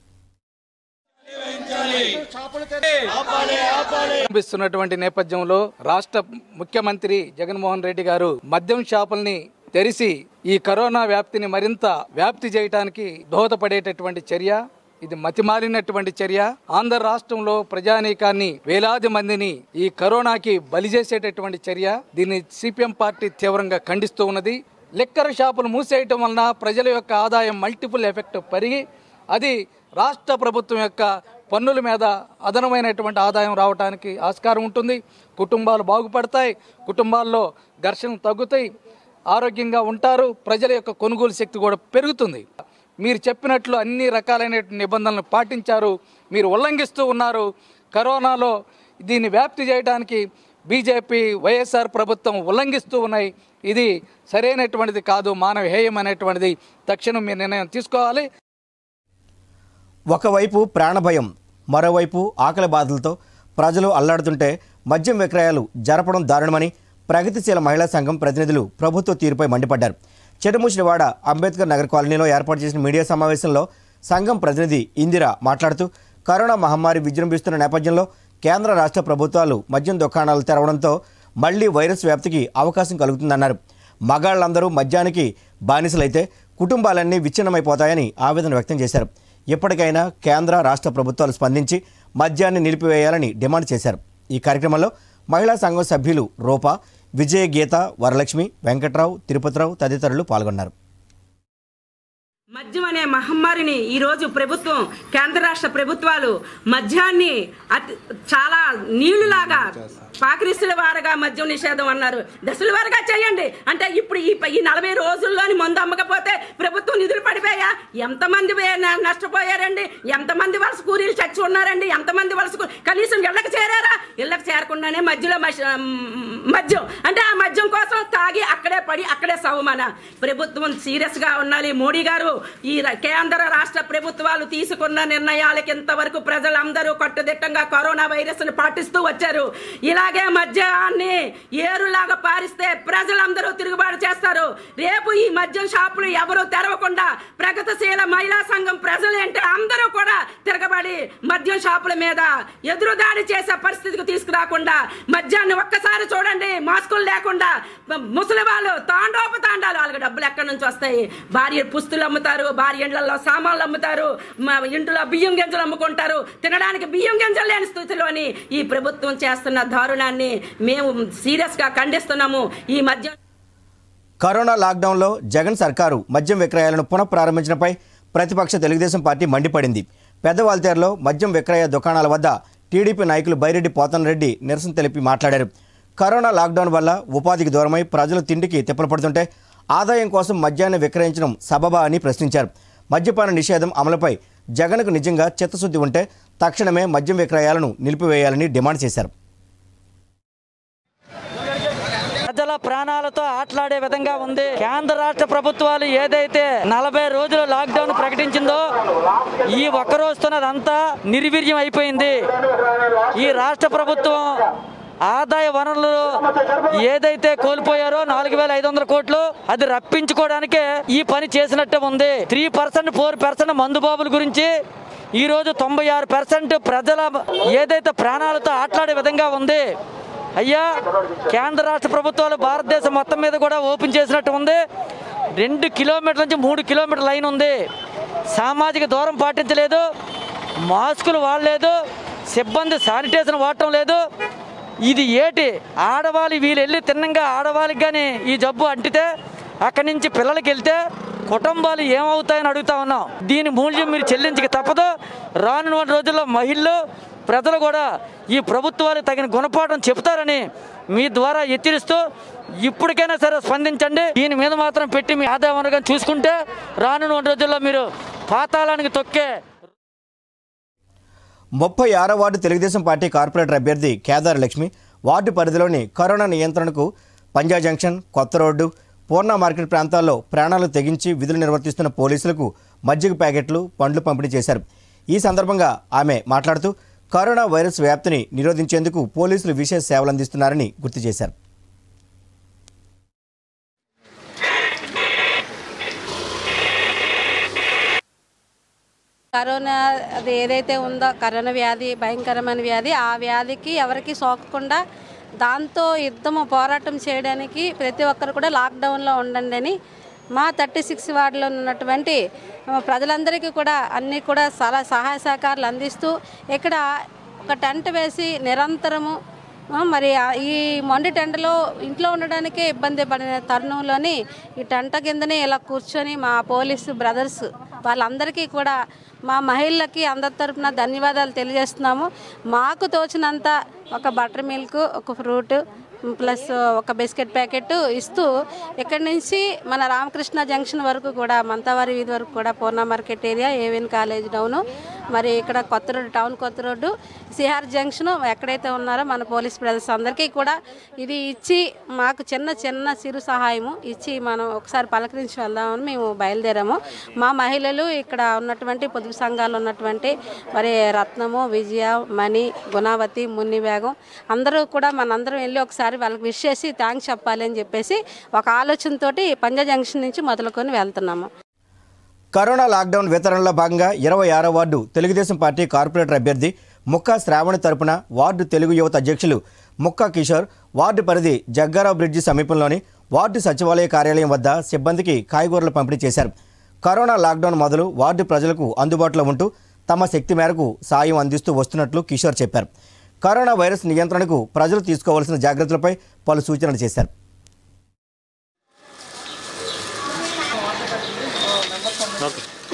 కనిపిస్తున్నటువంటి నేపథ్యంలో రాష్ట్ర ముఖ్యమంత్రి జగన్మోహన్ రెడ్డి గారు మద్యం షాపుల్ని తెరిచి ఈ కరోనా వ్యాప్తిని మరింత వ్యాప్తి చేయడానికి దోహదపడేటటువంటి చర్య, ఇది మతిమాలినటువంటి చర్య. ఆంధ్ర రాష్ట్రంలో ప్రజానీకాన్ని, వేలాది మందిని ఈ కరోనాకి బలి చేసేటటువంటి చర్య. దీన్ని సిపిఎం పార్టీ తీవ్రంగా ఖండిస్తూ ఉన్నది. లిక్కర్ షాపులు మూసేయటం వలన ప్రజల యొక్క ఆదాయం మల్టిపుల్ ఎఫెక్ట్ పెరిగి అది రాష్ట్ర ప్రభుత్వం యొక్క పన్నుల మీద అదనమైనటువంటి ఆదాయం రావడానికి ఆస్కారం ఉంటుంది. కుటుంబాలు బాగుపడతాయి, కుటుంబాల్లో ఘర్షణలు తగ్గుతాయి, ఆరోగ్యంగా ఉంటారు, ప్రజల యొక్క కొనుగోలు శక్తి కూడా పెరుగుతుంది. మీరు చెప్పినట్లు అన్ని రకాలైన నిబంధనలు పాటించారు, మీరు ఉల్లంఘిస్తూ ఉన్నారు. కరోనాలో దీన్ని వ్యాప్తి చేయడానికి బీజేపీ, వైఎస్ఆర్ ప్రభుత్వం ఉల్లంఘిస్తూ ఉన్నాయి. ఇది సరైనటువంటిది కాదు, మానవహేయం అనేటువంటిది తక్షణం మీరు నిర్ణయం తీసుకోవాలి. ఒకవైపు ప్రాణభయం, మరోవైపు ఆకలి బాధలతో ప్రజలు అల్లాడుతుంటే మద్యం విక్రయాలు జరపడం దారుణమని ప్రగతిశీల మహిళా సంఘం ప్రతినిధులు ప్రభుత్వ తీరుపై మండిపడ్డారు. చెడుముషిడివాడ అంబేద్కర్ నగర్ కాలనీలో ఏర్పాటు చేసిన మీడియా సమావేశంలో సంఘం ప్రతినిధి ఇందిర మాట్లాడుతూ కరోనా మహమ్మారి విజృంభిస్తున్న నేపథ్యంలో కేంద్ర రాష్ట్ర ప్రభుత్వాలు మద్యం దుకాణాలు తెరవడంతో మళ్లీ వైరస్ వ్యాప్తికి అవకాశం కలుగుతుందన్నారు. మగాళ్లందరూ మద్యానికి బానిసలైతే కుటుంబాలన్నీ విచ్ఛిన్నమైపోతాయని ఆవేదన వ్యక్తం చేశారు. ఇప్పటికైనా కేంద్ర రాష్ట్ర ప్రభుత్వాలు స్పందించి మద్యాన్ని నిలిపివేయాలని డిమాండ్ చేశారు. ఈ కార్యక్రమంలో మహిళా సంఘం సభ్యులు రూపా, విజయ, గీత, వరలక్ష్మి, వెంకట్రావు, తిరుపతిరావు తదితరులు పాల్గొన్నారు. మద్యం అనే మహమ్మారిని ఈరోజు ప్రభుత్వం, కేంద్ర రాష్ట్ర ప్రభుత్వాలు మద్యాన్ని చాలా నీళ్లులాగా పాకిరిస్తుల వారుగా మద్యం నిషేధం అన్నారు. దశల వారుగా చేయండి అంటే ఇప్పుడు ఈ 40 రోజుల్లోని మందు అమ్మకపోతే ప్రభుత్వం నిధులు పడిపోయా? ఎంతమంది నష్టపోయారండి? ఎంతమంది వలస కూలీలు చచ్చి ఉన్నారండి? ఎంతమంది వలస కనీసం ఇళ్ళకి చేరారా? ఇళ్ళకి చేరకుండానే మధ్యలో మద్యం అంటే ఆ మద్యం కోసం తాగి అక్కడే పడి అక్కడే సవమాన. ప్రభుత్వం సీరియస్గా ఉండాలి. మోడీ గారు, ఈ కేంద్ర రాష్ట్ర ప్రభుత్వాలు తీసుకున్న నిర్ణయాలకి ఇంతవరకు ప్రజలందరూ కట్టుదిట్టంగా కరోనా వైరస్ ను పాటిస్తూ వచ్చారు. ఇలాగే మద్యాన్ని ఏరులాగా పారిస్తే ప్రజలందరూ తిరుగుబాటు చేస్తారు. రేపు ఈ మద్యం షాపులు ఎవరు తెరవకుండా ప్రగతిశీల మహిళా సంఘం ప్రజలేంటే అందరూ కూడా తిరగబడి మద్యం షాపుల మీద ఎదురుదాడి చేసే పరిస్థితికి తీసుకురాకుండా మద్యాన్ని ఒక్కసారి చూడండి, మాస్కులు లేకుండా ముసలి వాళ్ళు తాండోపతాండాలు, వాళ్ళకి డబ్బులు ఎక్కడి నుంచి వస్తాయి? భార్య పుస్తులు అమ్ముతారు, భార్య ఇండ్లలో సామాన్లు అమ్ముతారు, ఇంట్లో బియ్యం గింజలు అమ్ముకుంటారు. తినడానికి బియ్యం గింజలు లేని స్థితిలోని ఈ ప్రభుత్వం చేస్తున్న దారుణాన్ని మేము సీరియస్ గా ఖండిస్తున్నాము. ఈ మద్యం కరోనా లాక్డౌన్లో జగన్ సర్కారు మద్యం విక్రయాలను పునఃప్రారంభించడంపై ప్రతిపక్ష తెలుగుదేశం పార్టీ మండిపడింది. పెద్దవాల్తేరులో మద్యం విక్రయ దుకాణాల వద్ద టీడీపీ నాయకులు బైరెడ్డి పోతనరెడ్డి నిరసన తెలిపి మాట్లాడారు. కరోనా లాక్డౌన్ వల్ల ఉపాధికి దూరమై ప్రజలు తిండికి తిప్పలు పడుతుంటే ఆదాయం కోసం మద్యాన్ని విక్రయించడం సబబా అని ప్రశ్నించారు. మద్యపాన నిషేధం అమలుపై జగన్కు నిజంగా చిత్తశుద్ధి ఉంటే తక్షణమే మద్యం విక్రయాలను నిలిపివేయాలని డిమాండ్ చేశారు. ప్రజల ప్రాణాలతో ఆటలాడే విధంగా ఉంది. కేంద్ర రాష్ట్ర ప్రభుత్వాలు ఏదైతే 40 రోజులు లాక్డౌన్ ప్రకటించిందో ఈ ఒక్క రోజుతోనంతా నిర్వీర్యం అయిపోయింది. ఈ రాష్ట్ర ప్రభుత్వం ఆదాయ వనరులు ఏదైతే కోల్పోయారో 4500 కోట్లు అది రప్పించుకోవడానికే ఈ పని చేసినట్టే ఉంది. 3% 4% మందుబాబుల గురించి ఈరోజు 96% ప్రజల ఏదైతే ప్రాణాలతో ఆటలాడే విధంగా ఉంది. అయ్యా, కేంద్ర రాష్ట్ర ప్రభుత్వాలు భారతదేశం మొత్తం మీద కూడా ఓపెన్ చేసినట్టు ఉంది. 2 కిలోమీటర్ల నుంచి 3 కిలోమీటర్ల లైన్ ఉంది. సామాజిక దూరం పాటించలేదు, మాస్కులు వాడలేదు, సిబ్బంది శానిటైజర్ వాడటం లేదు. ఇది ఏటి? ఆడవాళ్ళు వీళ్ళు వెళ్ళి తిన్నంగా ఆడవాళ్ళకి కానీ ఈ జబ్బు అంటితే అక్కడి నుంచి పిల్లలకి వెళ్తే కుటుంబాలు ఏమవుతాయని అడుగుతా ఉన్నాం. దీని మూల్యం మీరు చెల్లించక తప్పదు. రానున్న రోజుల్లో మహిళలు ప్రజలు కూడా ఈ ప్రభుత్వాలు తగిన గుణపాఠం చెప్తారని మీ ద్వారా హెచ్చరిస్తూ ఇప్పటికైనా సరే స్పందించండి. దీని మీద మాత్రం పెట్టి మీ ఆదాయ వనరుగా చూసుకుంటే రానున్న రోజుల్లో మీరు పాతాళానికి తొక్కే 36వ వార్డు తెలుగుదేశం పార్టీ కార్పొరేటర్ అభ్యర్థి కేదారి లక్ష్మి వార్డు పరిధిలోని కరోనా నియంత్రణకు పంజా జంక్షన్, కొత్త రోడ్డు, పూర్ణ మార్కెట్ ప్రాంతాల్లో ప్రాణాలు తెగించి విధులు నిర్వర్తిస్తున్న పోలీసులకు మజ్జిగ ప్యాకెట్లు, పండ్లు పంపిణీ చేశారు. ఈ సందర్భంగా ఆమె మాట్లాడుతూ కరోనా వైరస్ వ్యాప్తిని నిరోధించేందుకు పోలీసులు విశేష సేవలు అందిస్తున్నారని గుర్తు చేశారు. కరోనా అది ఏదైతే ఉందో కరోనా వ్యాధి భయంకరమైన వ్యాధి, ఆ వ్యాధికి ఎవరికి సోకకుండా దాంతో యుద్ధము పోరాటం చేయడానికి ప్రతి ఒక్కరు కూడా లాక్డౌన్లో ఉండండి అని మా 36 వార్డులో ఉన్నటువంటి ప్రజలందరికీ కూడా అన్నీ కూడా చాలా సహాయ సహకారాలు అందిస్తూ ఇక్కడ ఒక టెంట్ వేసి నిరంతరము మరి ఈ మొండి టెంటలో ఇంట్లో ఉండడానికే ఇబ్బంది పడిన తరుణంలోని ఈ టెంట కిందనే ఇలా కూర్చొని మా పోలీసు బ్రదర్స్ వాళ్ళందరికీ కూడా మా మహిళలకి అందరి తరపున ధన్యవాదాలు తెలియజేస్తున్నాము. మాకు తోచినంత ఒక బటర్ మిల్క్, ఒక ఫ్రూట్ ప్లస్ ఒక బిస్కెట్ ప్యాకెట్ ఇస్తూ ఇక్కడి నుంచి మన రామకృష్ణ జంక్షన్ వరకు కూడా మంతవారి వీధి వరకు కూడా Purna market area, AVN college down, మరి ఇక్కడ కొత్త రోడ్డు, టౌన్ కొత్త రోడ్డు, సిఆర్ జంక్షన్ ఎక్కడైతే ఉన్నారో మన పోలీస్ బ్రదర్స్ అందరికీ కూడా ఇది ఇచ్చి మాకు చిన్న చిరు సహాయము ఇచ్చి మనం ఒకసారి పలకరించి వెళ్దామని మేము బయలుదేరాము. మా మహిళలు ఇక్కడ ఉన్నటువంటి పొదుపు సంఘాలు ఉన్నటువంటి మరి రత్నము, విజయ, మణి, గుణావతి, మున్ని బేగం అందరూ కూడా మనందరం వెళ్ళి ఒకసారి వాళ్ళకి విష్ చేసి థ్యాంక్స్ చెప్పాలి అని చెప్పేసి ఒక ఆలోచనతోటి పంజా జంక్షన్ నుంచి మొదలుకొని వెళ్తున్నాము. కరోనా లాక్డౌన్ వితరణలో భాగంగా 26వ వార్డు తెలుగుదేశం పార్టీ కార్పొరేటర్ అభ్యర్థి ముక్కా శ్రావణి తరపున వార్డు తెలుగు యువత అధ్యక్షులు ముక్కా కిషోర్ వార్డు పరిధి జగ్గారావు బ్రిడ్జి సమీపంలోని వార్డు సచివాలయ కార్యాలయం వద్ద సిబ్బందికి కాయగూరలు పంపిణీ చేశారు. కరోనా లాక్డౌన్ మొదలు వార్డు ప్రజలకు అందుబాటులో ఉంటూ తమ శక్తి మేరకు సాయం అందిస్తూ వస్తున్నట్లు కిషోర్ చెప్పారు. కరోనా వైరస్ నియంత్రణకు ప్రజలు తీసుకోవాల్సిన జాగ్రత్తలపై పలు సూచనలు చేశారు. ఓకే.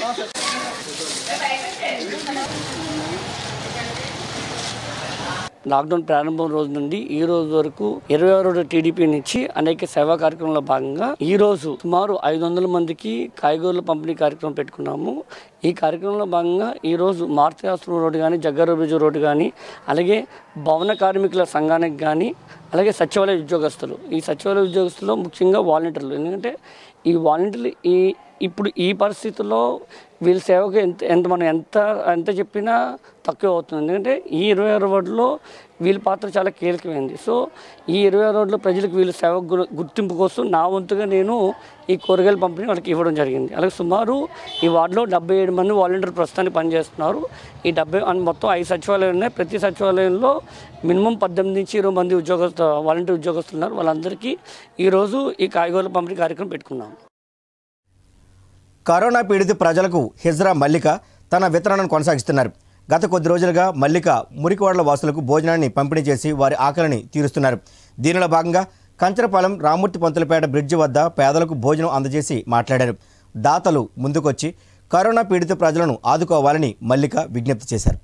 లాక్డౌన్ ప్రారంభం రోజు నుండి ఈ రోజు వరకు 26 టీడీపీ నుంచి అనేక సేవా కార్యక్రమంలో భాగంగా ఈ రోజు సుమారు 500 మందికి కాయగూరల పంపిణీ కార్యక్రమం పెట్టుకున్నాము. ఈ కార్యక్రమంలో భాగంగా ఈరోజు మారుతి ఆశ్రమం రోడ్డు కానీ, జగ్గారెడ్డి బ్రిడ్జ్ రోడ్డు కానీ, అలాగే భవన కార్మికుల సంఘానికి కానీ, అలాగే సచివాలయ ఉద్యోగస్తులు, ఈ సచివాలయ ఉద్యోగస్తుల్లో ముఖ్యంగా వాలంటీర్లు, ఎందుకంటే ఈ వాలంటీర్లు ఇప్పుడు ఈ పరిస్థితుల్లో వీళ్ళ సేవకు మనం ఎంత చెప్పినా తక్కువ అవుతుంది. ఎందుకంటే ఈ 26 వార్డులో వీళ్ళ పాత్ర చాలా కీలకమైంది. సో ఈ 26 వార్డులో ప్రజలకు వీళ్ళ సేవ గుర్తింపు కోసం నా వంతుగా నేను ఈ కూరగాయల పంపిణీ వాళ్ళకి ఇవ్వడం జరిగింది. అలాగే సుమారు ఈ వార్డులో 77 మంది వాలంటీర్ ప్రస్తుతానికి పనిచేస్తున్నారు. ఈ 70 మొత్తం 5 సచివాలయాలు ఉన్నాయి. ప్రతి సచివాలయంలో మినిమం 18 నుంచి 20 మంది వాలంటీర్ ఉద్యోగస్తులు ఉన్నారు. వాళ్ళందరికీ ఈరోజు ఈ కాయగూరల పంపిణీ కార్యక్రమం పెట్టుకున్నాం. కరోనా పీడిత ప్రజలకు హిజ్రా మల్లిక తన వితరణను కొనసాగిస్తున్నారు. గత కొద్ది రోజులుగా మల్లిక మురికివాడల వాసులకు భోజనాన్ని పంపిణీ చేసి వారి ఆకలిని తీరుస్తున్నారు. దీనిలో భాగంగా కంచరపాలెం రామూర్తి పంతులపేట బ్రిడ్జి వద్ద పేదలకు భోజనం అందజేసి మాట్లాడారు. దాతలు ముందుకొచ్చి కరోనా పీడిత ప్రజలను ఆదుకోవాలని మల్లిక విజ్ఞప్తి చేశారు.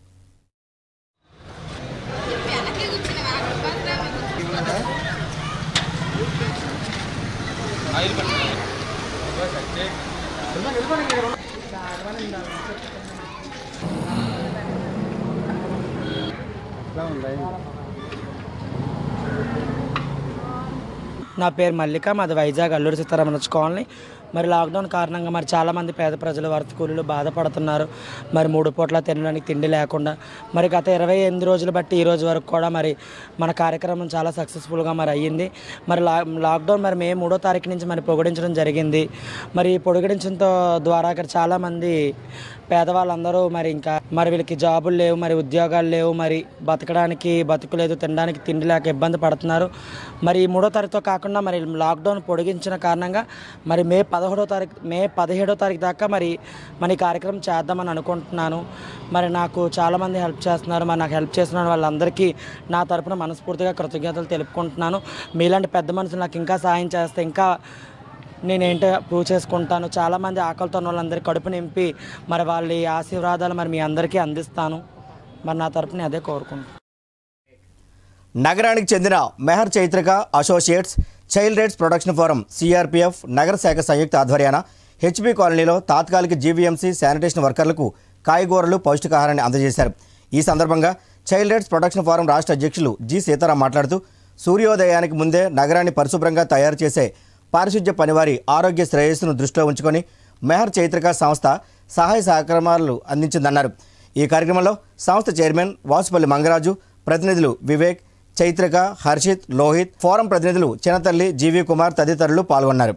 నా పేరు మల్లిక, మాది వైజాగ్ అల్లూరి సీతారామన్ కాలనీ. మరి లాక్డౌన్ కారణంగా మరి చాలామంది పేద ప్రజలు వరద కూలీలు బాధపడుతున్నారు. మరి 3 పూట్ల తినడానికి తిండి లేకుండా మరి గత 28 రోజులు బట్టి ఈ రోజు వరకు కూడా మరి మన కార్యక్రమం చాలా సక్సెస్ఫుల్గా మరి అయ్యింది. మరి లాక్డౌన్ మరి మే 3వ తారీఖు నుంచి మరి పొడిగించడం జరిగింది. మరి పొడిగించడంతో ద్వారా ఇక్కడ చాలామంది పేదవాళ్ళందరూ మరి ఇంకా మరి వీళ్ళకి జాబులు లేవు, మరి ఉద్యోగాలు లేవు, మరి బతకడానికి బతుకులేదు, తినడానికి తిండి లేక ఇబ్బంది పడుతున్నారు. మరి 3వ తారీఖుతో కాకుండా మరి లాక్డౌన్ పొడిగించిన కారణంగా మరి మే 17వ తారీఖు దాకా మరి మన ఈ కార్యక్రమం చేద్దామని అనుకుంటున్నాను. మరి నాకు చాలామంది హెల్ప్ చేస్తున్నారు. మరి నాకు హెల్ప్ చేస్తున్న వాళ్ళందరికీ నా తరపున మనస్ఫూర్తిగా కృతజ్ఞతలు తెలుపుకుంటున్నాను. మీలాంటి పెద్ద మనుషులు నాకు ఇంకా సాయం చేస్తే ఇంకా నేనేంటో ప్రూవ్ చేసుకుంటాను. చాలామంది ఆకలితో ఉన్న వాళ్ళందరికీ కడుపు నింపి మరి వాళ్ళ ఆశీర్వాదాలు మరి మీ అందరికీ అందిస్తాను. మరి నా తరపున అదే కోరుకుంటాను. నగరానికి చెందిన Meher Chaitrika associates child rights protection forum CRPF నగర శాఖ సంయుక్త ఆధ్వర్యాన హెచ్పీ కాలనీలో తాత్కాలిక జీవీఎంసీ శానిటేషన్ వర్కర్లకు కాయగూరలు పౌష్టికాహారాన్ని అందజేశారు. ఈ సందర్భంగా చైల్డ్ రైట్స్ ప్రొటెక్షన్ ఫోరం రాష్ట్ర అధ్యక్షులు జి సీతారాం మాట్లాడుతూ సూర్యోదయానికి ముందే నగరాన్ని పరిశుభ్రంగా తయారు చేసే పారిశుధ్య పనివారి ఆరోగ్య శ్రేయస్సును దృష్టిలో ఉంచుకొని మెహర్ చైత్రిక సంస్థ సహాయ సహకారాలు అందించిందన్నారు. ఈ కార్యక్రమంలో సంస్థ చైర్మన్ వాసుపల్లి మంగరాజు, ప్రతినిధులు వివేక్, చైత్రిక, హర్షిత్, లోహిత్, ఫోరం ప్రతినిధులు చినతల్లి, జీవి కుమార్ తదితరులు పాల్గొన్నారు.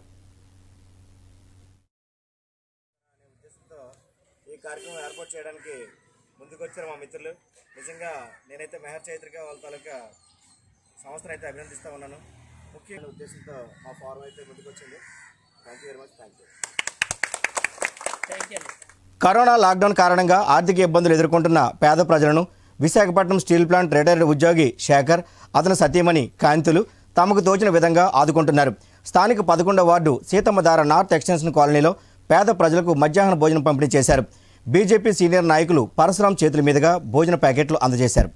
ఈ కార్యక్రమం ఏర్పాటు చేయడానికి ముందుకొచ్చారు మా మిత్రులు. నిజంగా నేనైతే మెహర్ చైత్రిక వాళ్ళ తాలూకా సంస్థను అయితే అభినందిస్తూ ఉన్నాను. ముఖ్యమైన ఉద్దేశంతో మా ఫోరం అయితే ముందుకొచ్చింది. Thank you very much. Thank you. Corona lockdown కారణంగా ఆర్థిక ఇబ్బందులు ఎదుర్కొంటున్న పేద ప్రజలను విశాఖపట్నం స్టీల్ ప్లాంట్ రిటైర్డ్ ఉద్యోగి శేఖర్, అతని సతీమణి కాంతులు తమకు తోచిన విధంగా ఆదుకుంటున్నారు. స్థానిక 11వ వార్డు సీతమ్మధార నార్త్ ఎక్స్టెన్షన్ కాలనీలో పేద ప్రజలకు మధ్యాహ్న భోజనం పంపిణీ చేశారు. బీజేపీ సీనియర్ నాయకులు పరశురాం చేతుల మీదుగా భోజన ప్యాకెట్లు అందజేశారు.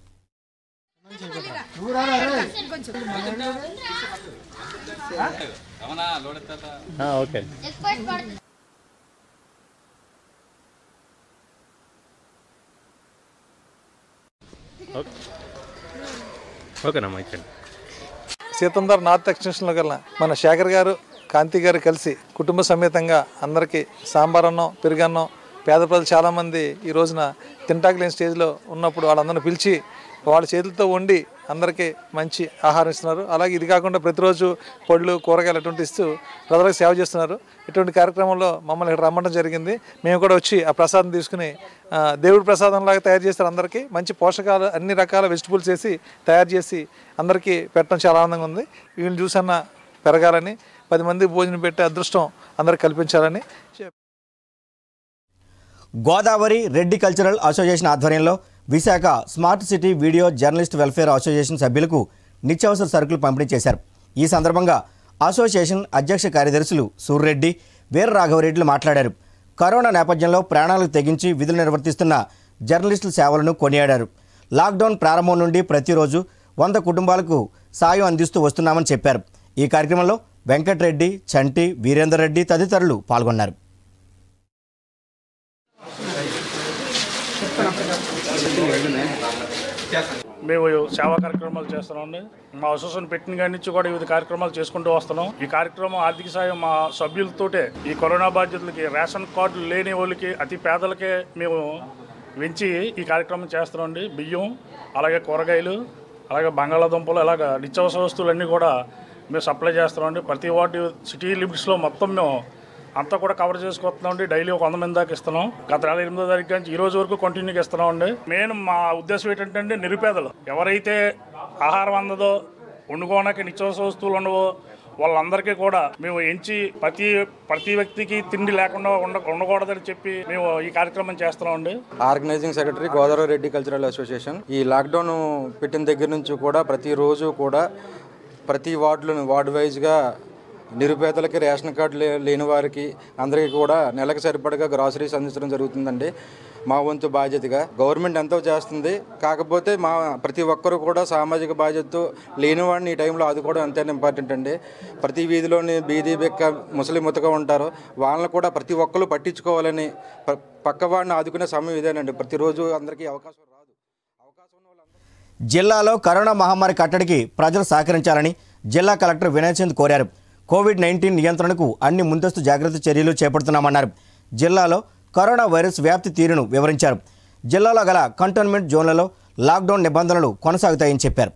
సీతంధార నార్త్ ఎక్స్టెన్షన్లో గల మన శేఖర్ గారు, కాంతి గారు కలిసి కుటుంబ సమేతంగా అందరికీ సాంబార్ అన్నం, పెరుగన్నం, పేద ప్రజలు చాలామంది ఈ రోజున తింటాకు లేని స్టేజ్లో ఉన్నప్పుడు వాళ్ళందరినీ పిలిచి వాళ్ళ చేతులతో వండి అందరికీ మంచి ఆహారం ఇస్తున్నారు. అలాగే ఇది కాకుండా ప్రతిరోజు పళ్ళు, కూరగాయలు అటువంటి ఇస్తూ ప్రజలకు సేవ చేస్తున్నారు. ఇటువంటి కార్యక్రమంలో మమ్మల్ని ఇక్కడ రమ్మడం జరిగింది. మేము కూడా వచ్చి ఆ ప్రసాదం తీసుకుని దేవుడి ప్రసాదంలాగా తయారు చేస్తారు. అందరికీ మంచి పోషకాలు అన్ని రకాల వెజిటబుల్స్ వేసి తయారు చేసి అందరికీ పెట్టడం చాలా ఆనందంగా ఉంది. వీళ్ళని చూసన్నా పెరగాలని, 10 మంది భోజనం పెట్టే అదృష్టం అందరికి కల్పించాలని. గోదావరి రెడ్డి కల్చరల్ అసోసియేషన్ ఆధ్వర్యంలో Visakha smart city video journalist welfare association సభ్యులకు నిత్యావసర సరుకులు పంపిణీ చేశారు. ఈ సందర్భంగా అసోసియేషన్ అధ్యక్ష కార్యదర్శులు సూర్రెడ్డి, వీర రాఘవరెడ్డిలు మాట్లాడారు. కరోనా నేపథ్యంలో ప్రాణాలకు తెగించి విధులు నిర్వర్తిస్తున్న జర్నలిస్టుల సేవలను కొనియాడారు. లాక్డౌన్ ప్రారంభం నుండి ప్రతిరోజు 100 కుటుంబాలకు సాయం అందిస్తూ వస్తున్నామని చెప్పారు. ఈ కార్యక్రమంలో వెంకటరెడ్డి, చంటి, వీరేందర్ రెడ్డి తదితరులు పాల్గొన్నారు. మేము సేవా కార్యక్రమాలు చేస్తున్నామండి. మా అసోసియేషన్ పెట్టిన కాడి నుంచి కూడా వివిధ కార్యక్రమాలు చేసుకుంటూ వస్తున్నాం. ఈ కార్యక్రమం ఆర్థిక సాయం మా సభ్యులతోటే ఈ కరోనా బాధ్యతలకి, రేషన్ కార్డులు లేని వాళ్ళకి, అతి పేదలకే మేము వెంచి ఈ కార్యక్రమం చేస్తున్నామండి. బియ్యం, అలాగే కూరగాయలు, అలాగే బంగాళాదుంపలు, అలాగే నిత్యావసర వస్తువులన్నీ కూడా మేము సప్లై చేస్తున్నామండి. ప్రతి వాటి సిటీ లిమిట్స్లో మొత్తం మేము అంతా కూడా కవర్ చేసుకొస్తున్నామండి. డైలీ ఒక 100 మంది దాకా ఇస్తున్నాం. గత నెల 8వ తారీఖు నుంచి ఈ రోజు వరకు కంటిన్యూగా ఇస్తున్నామండి. మెయిన్ మా ఉద్దేశం ఏంటంటే నిరుపేదలు ఎవరైతే ఆహారం అందదో, వండుకోవడానికి నిత్యావసర వస్తువులు ఉండవో వాళ్ళందరికీ కూడా మేము ఎంచి ప్రతి వ్యక్తికి తిండి లేకుండా ఉండకూడదని చెప్పి మేము ఈ కార్యక్రమం చేస్తున్నామండి. Organising secretary Godavari Reddy cultural association. ఈ లాక్డౌన్ పెట్టిన దగ్గర నుంచి కూడా ప్రతిరోజు కూడా ప్రతి వార్డు వైజ్గా నిరుపేదలకి, రేషన్ కార్డు లేని వారికి అందరికీ కూడా నెలకు సరిపడగా గ్రాసరీస్ అందించడం జరుగుతుందండి. మా వంతు బాధ్యతగా గవర్నమెంట్ ఎంతో చేస్తుంది. కాకపోతే మా ప్రతి ఒక్కరూ కూడా సామాజిక బాధ్యతతో లేని వాడిని ఈ టైంలో ఆదుకోవడం ఎంతైనా ఇంపార్టెంట్ అండి. ప్రతి వీధిలోని బీదీ బెక్క ముసలి ముతక ఉంటారు, వాళ్ళని కూడా ప్రతి ఒక్కరు పట్టించుకోవాలని, పక్కవాడిని ఆదుకునే సమయం ఇదేనండి. ప్రతిరోజు అందరికీ అవకాశం రాదు. జిల్లాలో కరోనా మహమ్మారి కట్టడికి ప్రజలు సహకరించాలని జిల్లా కలెక్టర్ వినయ్ చంద్ కోరారు. కోవిడ్-19 నియంత్రణకు అన్ని ముందస్తు జాగ్రత్త చర్యలు చేపడుతున్నామన్నారు. జిల్లాలో కరోనా వైరస్ వ్యాప్తి తీరును వివరించారు. జిల్లాలో గల కంటోన్మెంట్ జోన్లలో లాక్డౌన్ నిబంధనలు కొనసాగుతాయని చెప్పారు.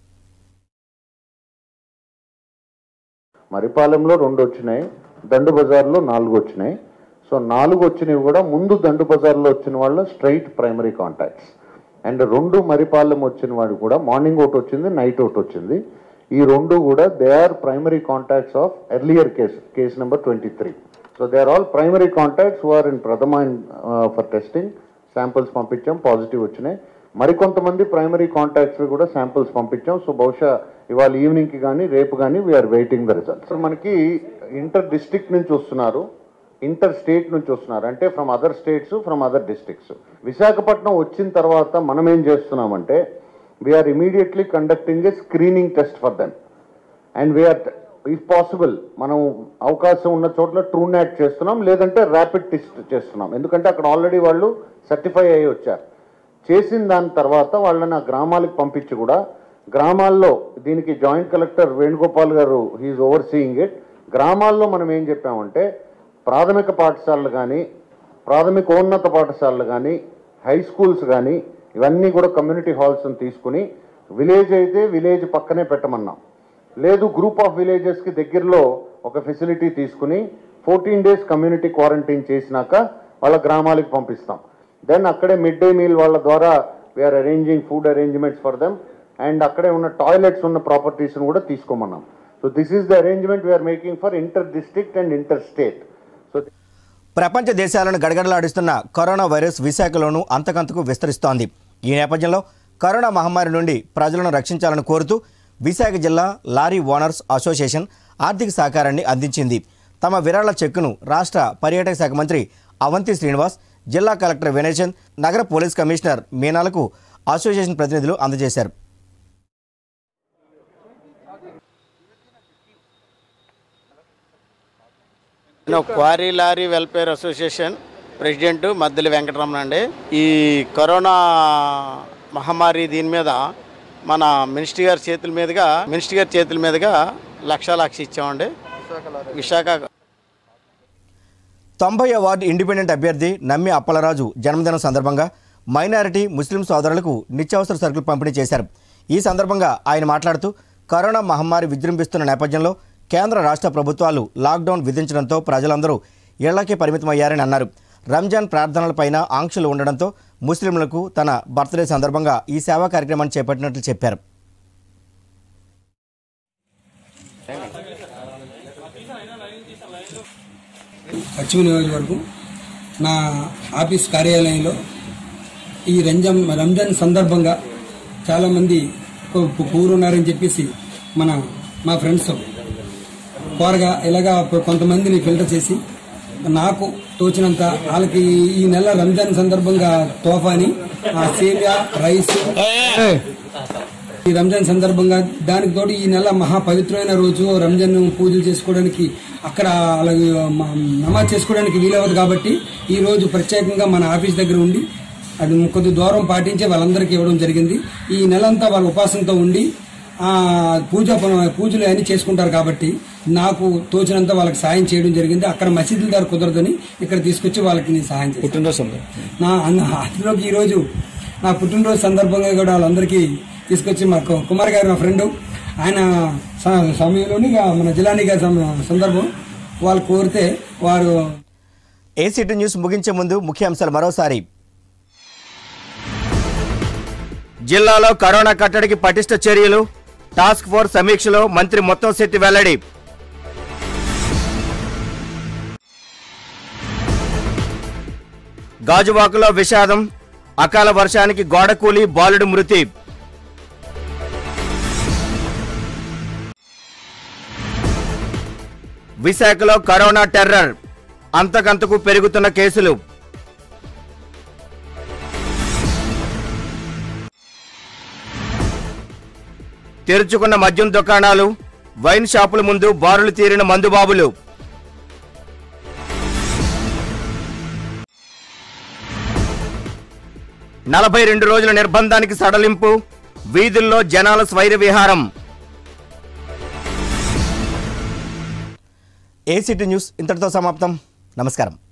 మరిపాలెంలో 2 వచ్చినాయి, దండు బజార్లో 4 వచ్చినాయి. సో 4 వచ్చినవి కూడా ముందు దండు బజార్లో వచ్చిన వాళ్ళు straight primary contacts, and 2 Marripalem వచ్చిన వాడు కూడా మార్నింగ్ ఒకటి వచ్చింది, నైట్ ఒకటి వచ్చింది. ఈ 2 కూడా they are primary contacts of earlier case number 23. So they are all primary contacts who are in ప్రథమ ఫర్ టెస్టింగ్. శాంపిల్స్ పంపించాం, పాజిటివ్ వచ్చినాయి. మరికొంతమంది ప్రైమరీ కాంటాక్ట్స్ కూడా శాంపిల్స్ పంపించాం. సో బహుశా ఇవాళ ఈవినింగ్కి కానీ రేపు కానీ we're waiting the results. So మనకి ఇంటర్ డిస్ట్రిక్ట్ నుంచి వస్తున్నారు, ఇంటర్ స్టేట్ నుంచి వస్తున్నారు, అంటే from other states, from other districts. Visakhapatnam వచ్చిన తర్వాత మనం ఏం చేస్తున్నామంటే we are immediately conducting a screening test for them, and we are, if possible, మనం అవకాశం ఉన్న చోట్ల TrueNat చేస్తున్నాం, లేదంటే ర్యాపిడ్ టెస్ట్ చేస్తున్నాం. ఎందుకంటే అక్కడ ఆల్రెడీ వాళ్ళు సర్టిఫై అయ్యి వచ్చారు. చేసిన దాని తర్వాత వాళ్ళని ఆ గ్రామాలకు పంపించి కూడా గ్రామాల్లో, దీనికి జాయింట్ కలెక్టర్ వేణుగోపాల్ గారు హీఈస్ ఓవర్ సీయింగ్ ఇట్, గ్రామాల్లో మనం ఏం చెప్పామంటే ప్రాథమిక పాఠశాలలు కానీ, ప్రాథమికోన్నత పాఠశాలలు కానీ, హై స్కూల్స్ కానీ ఇవన్నీ కూడా కమ్యూనిటీ హాల్స్ని తీసుకుని, విలేజ్ అయితే విలేజ్ పక్కనే పెట్టమన్నాం, లేదు గ్రూప్ ఆఫ్ విలేజెస్కి దగ్గరలో ఒక ఫెసిలిటీ తీసుకుని 14 days కమ్యూనిటీ క్వారంటైన్ చేసినాక వాళ్ళ గ్రామాలకు పంపిస్తాం. దెన్ అక్కడే మిడ్ డే మీల్ వాళ్ళ ద్వారా we're arranging food arrangements for them, and అక్కడే ఉన్న టాయిలెట్స్ ఉన్న ప్రాపర్టీస్ని కూడా తీసుకోమన్నాం. So this is the arrangement we're making for inter district and inter state. So ప్రపంచ దేశాలను గడగడలాడిస్తున్న కరోనా వైరస్ విశాఖలోనూ అంతకంతకు విస్తరిస్తోంది. ఈ నేపథ్యంలో కరోనా మహమ్మారి నుండి ప్రజలను రక్షించాలని కోరుతూ విశాఖ జిల్లా లారీ ఓనర్స్ అసోసియేషన్ ఆర్థిక సహకారాన్ని అందించింది. తమ విరాళ చెక్కును రాష్ట్ర పర్యాటక శాఖ మంత్రి అవంతి శ్రీనివాస్, జిల్లా కలెక్టర్ వినయ్ చంద్, నగర పోలీస్ కమిషనర్ మీనాలకు అసోసియేషన్ ప్రతినిధులు అందజేశారు. Quarry lorry welfare association president Maddeli Venkataramana అండి. ఈ కరోనా మహమ్మారి దీని మీద మన మినిస్టర్ గారి చేతుల మీదుగా లక్ష ఇచ్చామండి. విశాఖ 90వ వార్డు ఇండిపెండెంట్ అభ్యర్థి నమ్మి అప్పలరాజు జన్మదినం సందర్భంగా మైనారిటీ ముస్లిం సోదరులకు నిత్యావసర సరుకులు పంపిణీ చేశారు. ఈ సందర్భంగా ఆయన మాట్లాడుతూ కరోనా మహమ్మారి విజృంభిస్తున్న నేపథ్యంలో కేంద్ర రాష్ట్ర ప్రభుత్వాలు లాక్డౌన్ విధించడంతో ప్రజలందరూ ఇళ్లకే పరిమితమయ్యారని అన్నారు. రంజాన్ ప్రార్థనలపైన ఆంక్షలు ఉండడంతో ముస్లింలకు తన బర్త్డే సందర్భంగా ఈ సేవా కార్యక్రమాన్ని చేపట్టినట్లు చెప్పారు. పశ్చిమ నియోజకవర్గం నా ఆఫీస్ కార్యాలయంలో ఈ రంజాన్ సందర్భంగా చాలామంది కూరున్నారని చెప్పేసి మా ఫ్రెండ్స్ కోరగా ఇలాగా కొంతమందిని ఫిల్టర్ చేసి నాకు తోచినంత వాళ్ళకి ఈ నెల రంజాన్ సందర్భంగా తోఫాని సేమియా రైస్ ఈ రంజాన్ సందర్భంగా దానికి తోటి ఈ నెల మహా పవిత్రమైన రోజు రంజాన్ పూజలు చేసుకోవడానికి అక్కడ అలాగే నమాజ్ చేసుకోవడానికి వీలవదు కాబట్టి ఈ రోజు ప్రత్యేకంగా మన ఆఫీస్ దగ్గర ఉండి అది కొద్ది దూరం పాటించి వాళ్ళందరికీ ఇవ్వడం జరిగింది. ఈ నెలంతా వాళ్ళ ఉపాసనతో ఉండి పూజలు అన్ని చేసుకుంటారు కాబట్టి నాకు తోచినంత వాళ్ళకి సాయం చేయడం జరిగింది. అక్కడ మసీదుల ద్వారా కుదరదని ఇక్కడ తీసుకొచ్చి వాళ్ళకి నేను సాయం చేస్తాను. అందులోకి ఈ రోజు నా పుట్టినరోజు సందర్భంగా కూడా వాళ్ళందరికీ తీసుకొచ్చి మా కుమార్ గారు నా ఫ్రెండ్ ఆయన సమయంలోని మన జిల్లాని గారి సందర్భం వాళ్ళు కోరితే వారు. ఏసీటీ న్యూస్ ముగించే ముందు ముఖ్యాంశాలు మరోసారి. జిల్లాలో కరోనా కట్టడికి పటిష్ట చర్యలు, టాస్క్ ఫోర్స్ సమీక్షలో మంత్రి ముత్తంశెట్టి వెల్లడి. గాజువాకలో విషాదం, అకాల వర్షానికి గోడకూలి బాలుడు మృతి. విశాఖలో కరోనా టెర్రర్, అంతకంతకు పెరుగుతున్న కేసులు. తెరుచుకున్న మద్యం దుకాణాలు, వైన్ షాపుల ముందు బారులు తీరిన మందుబాబులు. నలభై 2 రోజుల నిర్బంధానికి సడలింపు, వీధుల్లో జనాల స్వైర విహారం. ఏసీటీ న్యూస్ ఇంతటితో సమాప్తం. నమస్కారం.